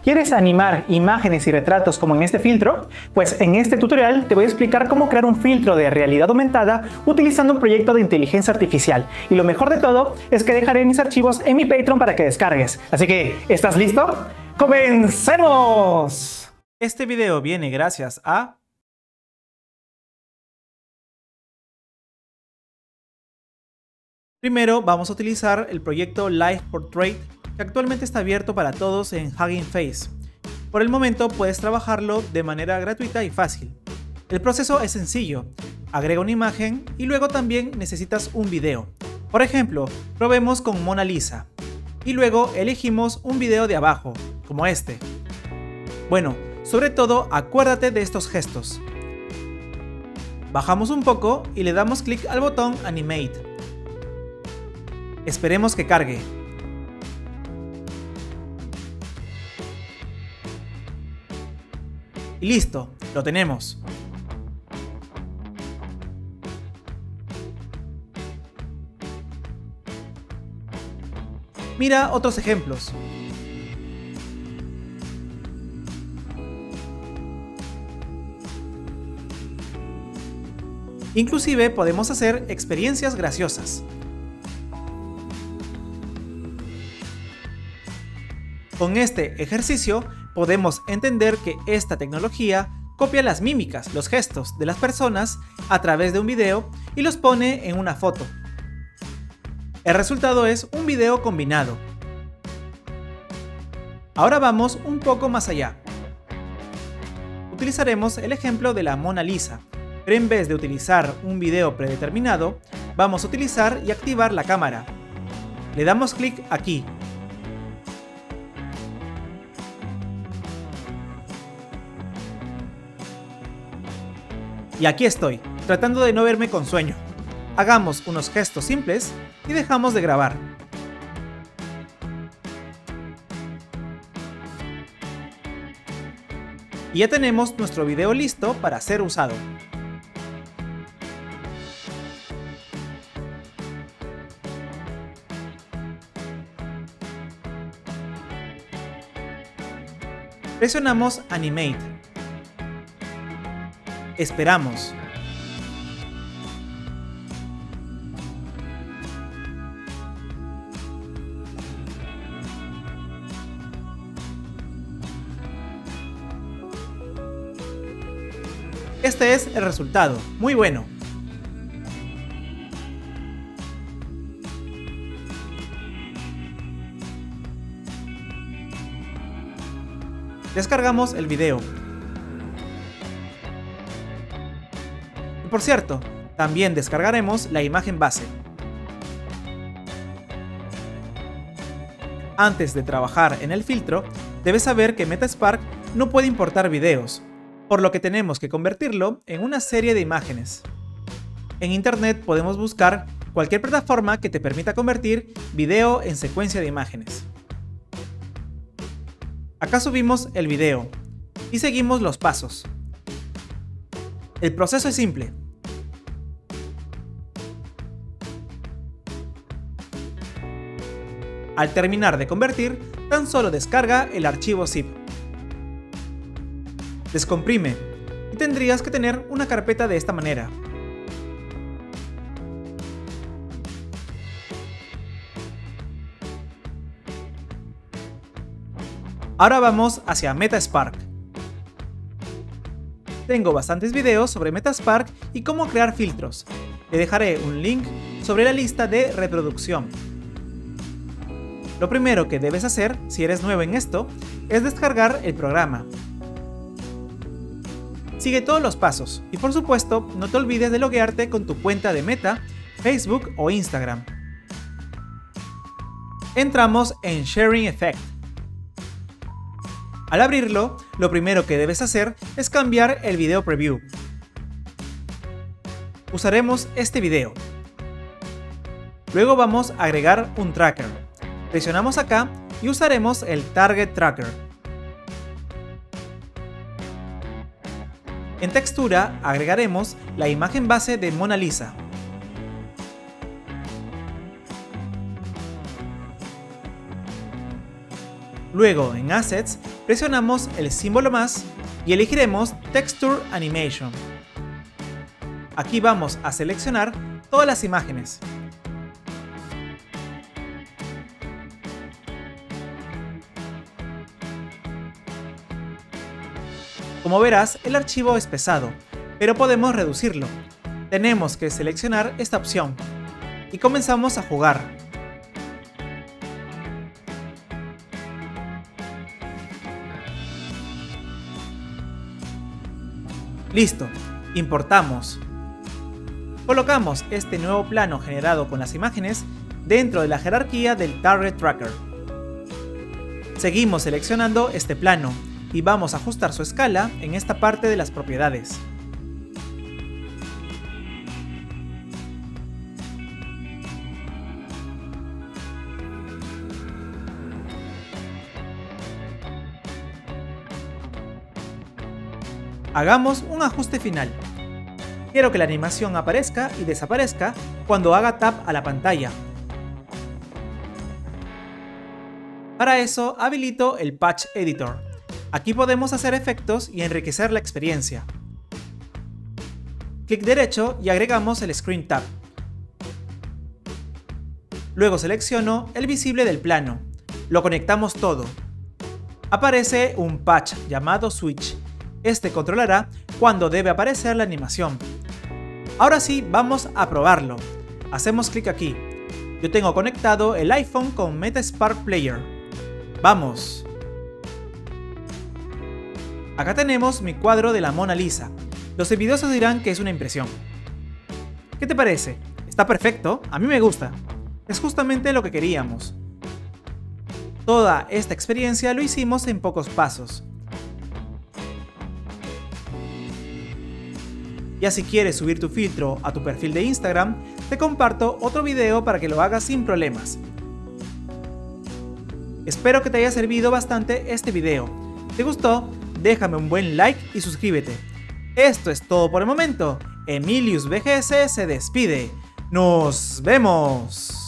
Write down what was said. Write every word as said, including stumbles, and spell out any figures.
¿Quieres animar imágenes y retratos como en este filtro? Pues en este tutorial te voy a explicar cómo crear un filtro de realidad aumentada utilizando un proyecto de inteligencia artificial. Y lo mejor de todo es que dejaré mis archivos en mi Patreon para que descargues. Así que, ¿estás listo? ¡Comencemos! Este video viene gracias a... Primero vamos a utilizar el proyecto Live Portrait, que actualmente está abierto para todos en Hugging Face. Por el momento puedes trabajarlo de manera gratuita y fácil. El proceso es sencillo, agrega una imagen y luego también necesitas un video. Por ejemplo, probemos con Mona Lisa. Y luego elegimos un video de abajo, como este. Bueno, sobre todo acuérdate de estos gestos. Bajamos un poco y le damos clic al botón Animate. Esperemos que cargue. Y listo, lo tenemos. Mira otros ejemplos. Inclusive podemos hacer experiencias graciosas. Con este ejercicio podemos entender que esta tecnología copia las mímicas, los gestos de las personas a través de un video y los pone en una foto. El resultado es un video combinado. Ahora vamos un poco más allá. Utilizaremos el ejemplo de la Mona Lisa, pero en vez de utilizar un video predeterminado, vamos a utilizar y activar la cámara. Le damos clic aquí. Y aquí estoy, tratando de no verme con sueño. Hagamos unos gestos simples y dejamos de grabar. Y ya tenemos nuestro video listo para ser usado. Presionamos Animate. Esperamos. Este es el resultado, muy bueno. Descargamos el video. Y por cierto, también descargaremos la imagen base. Antes de trabajar en el filtro, debes saber que Metaspark no puede importar videos, por lo que tenemos que convertirlo en una serie de imágenes. En internet podemos buscar cualquier plataforma que te permita convertir video en secuencia de imágenes. Acá subimos el video y seguimos los pasos. El proceso es simple. Al terminar de convertir, tan solo descarga el archivo zip. Descomprime y tendrías que tener una carpeta de esta manera. Ahora vamos hacia Metaspark. Tengo bastantes videos sobre Metaspark y cómo crear filtros. Te dejaré un link sobre la lista de reproducción. Lo primero que debes hacer, si eres nuevo en esto, es descargar el programa. Sigue todos los pasos y por supuesto no te olvides de loguearte con tu cuenta de Meta, Facebook o Instagram. Entramos en Sharing Effect. Al abrirlo, lo primero que debes hacer es cambiar el video preview. Usaremos este video. Luego vamos a agregar un tracker. Presionamos acá y usaremos el Target Tracker. En textura agregaremos la imagen base de Mona Lisa. Luego en Assets presionamos el símbolo más y elegiremos Texture Animation. Aquí vamos a seleccionar todas las imágenes. Como verás, el archivo es pesado, pero podemos reducirlo. Tenemos que seleccionar esta opción y comenzamos a jugar. Listo, importamos. Colocamos este nuevo plano generado con las imágenes dentro de la jerarquía del Target Tracker. Seguimos seleccionando este plano y vamos a ajustar su escala en esta parte de las propiedades. Hagamos un ajuste final. Quiero que la animación aparezca y desaparezca cuando haga tap a la pantalla. Para eso habilito el Patch Editor. Aquí podemos hacer efectos y enriquecer la experiencia. Clic derecho y agregamos el Screen Tab. Luego selecciono el visible del plano. Lo conectamos todo. Aparece un patch llamado Switch. Este controlará cuándo debe aparecer la animación. Ahora sí, vamos a probarlo. Hacemos clic aquí. Yo tengo conectado el iPhone con Metaspark Player. ¡Vamos! Acá tenemos mi cuadro de la Mona Lisa. Los envidiosos dirán que es una impresión. ¿Qué te parece? ¿Está perfecto? A mí me gusta. Es justamente lo que queríamos. Toda esta experiencia lo hicimos en pocos pasos. Ya si quieres subir tu filtro a tu perfil de Instagram, te comparto otro video para que lo hagas sin problemas. Espero que te haya servido bastante este video. ¿Te gustó? Déjame un buen like y suscríbete. Esto es todo por el momento. Emilius V G S se despide. ¡Nos vemos!